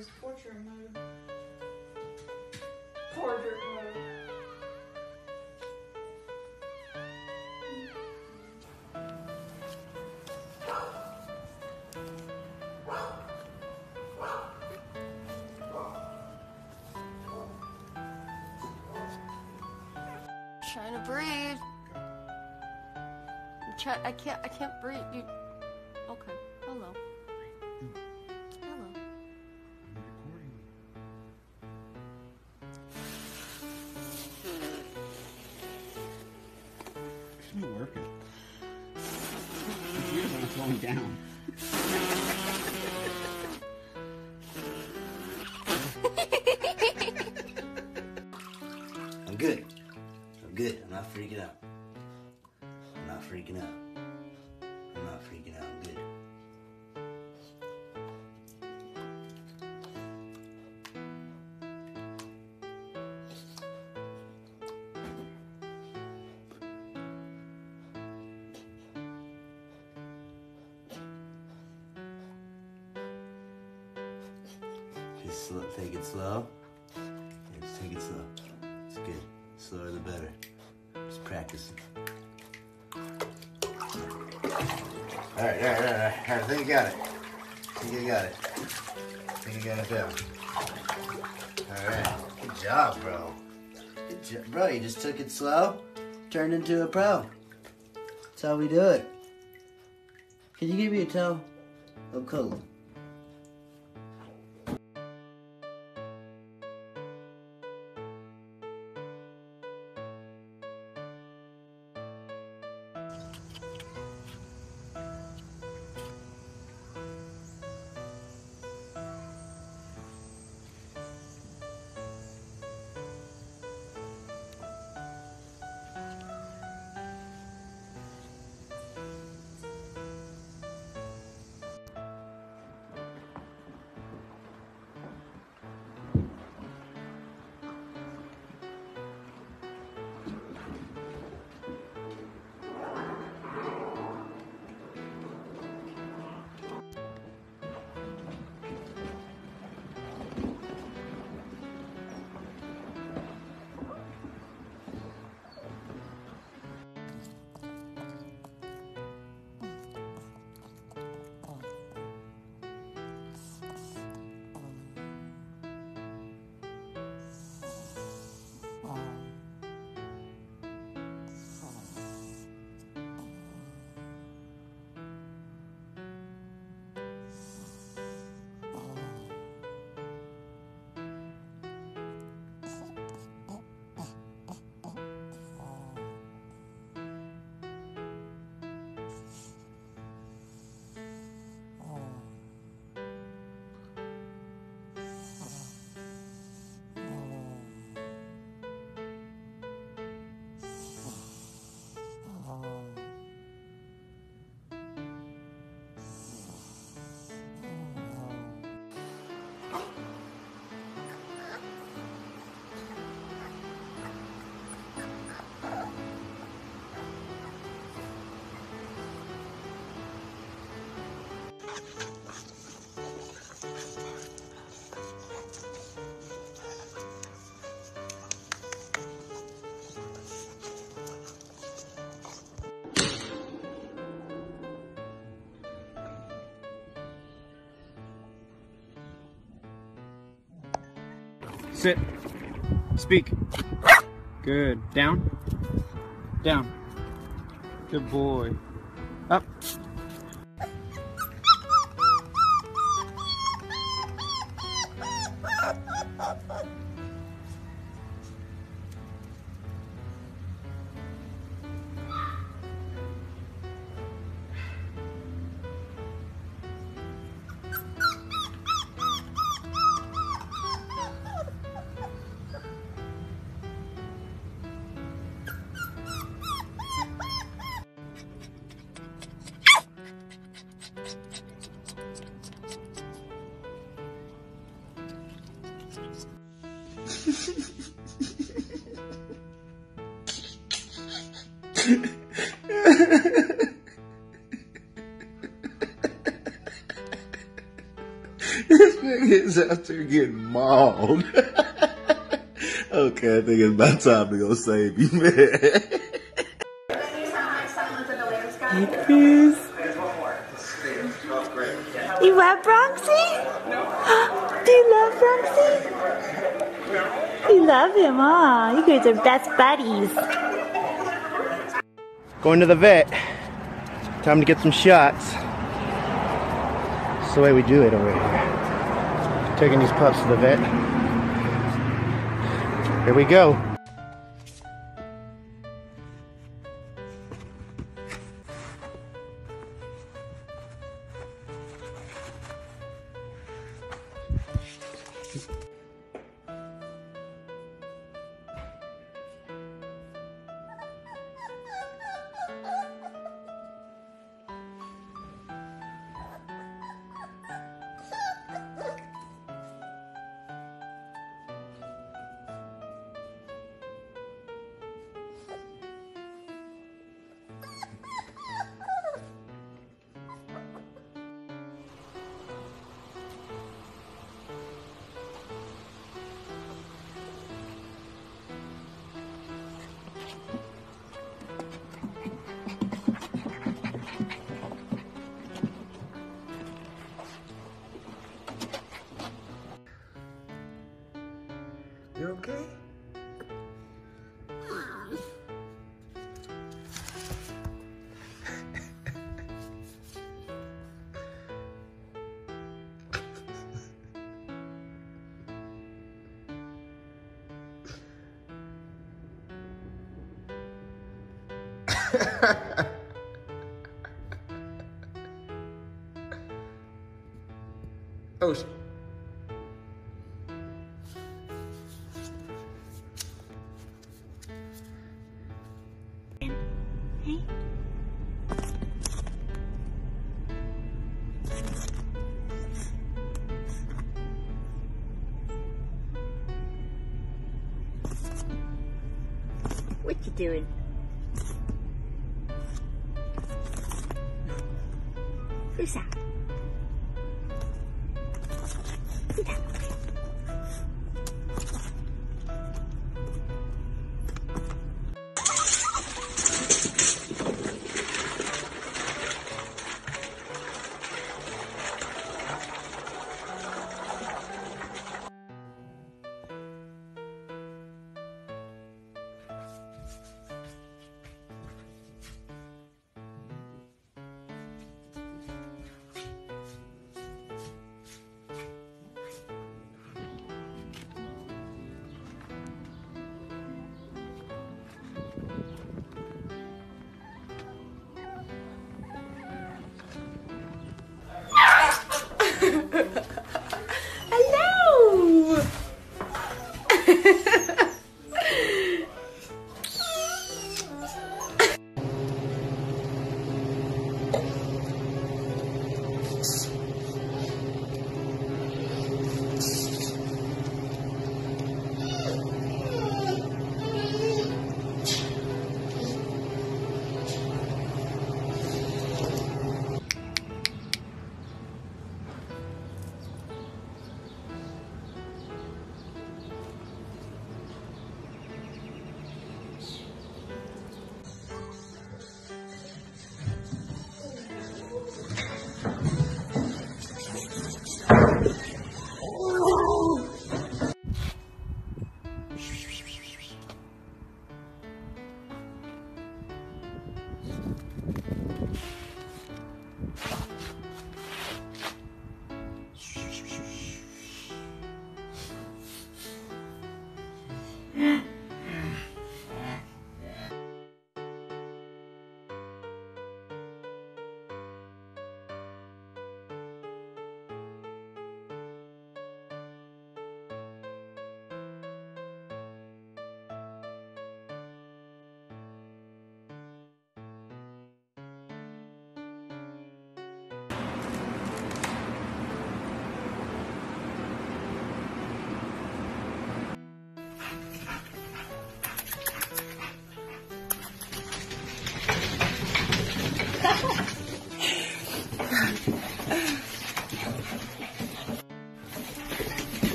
Portrait mode. Portrait mode. Trying to breathe. I can't breathe. You. Okay. Hello. Hello. It's not working. It's weird when it's going down. I'm good. I'm good. I'm not freaking out. I'm not freaking out. I'm not freaking out. I'm good. Just take it slow. Yeah, just take it slow. It's good. Slower the better. Just practicing. Alright. I think you got it. I think you got it down. Alright. Good job, bro. Good job. Bro, you just took it slow, turned into a pro. That's how we do it. Can you give me a toe? Oh, cool. Sit. Speak. Good. Down. Down. Good boy. Up. This nigga It's out there getting mauled. Okay, I think it's about time to go save you, man. Hey, Chris. You love Bronxy? Do you love Bronxy? You love him, huh? You guys are best buddies. Going to the vet. Time to get some shots. That's the way we do it over here. Taking these pups to the vet. Here we go. You okay? Oh, Hey. What you doing? Who's that? Who's that?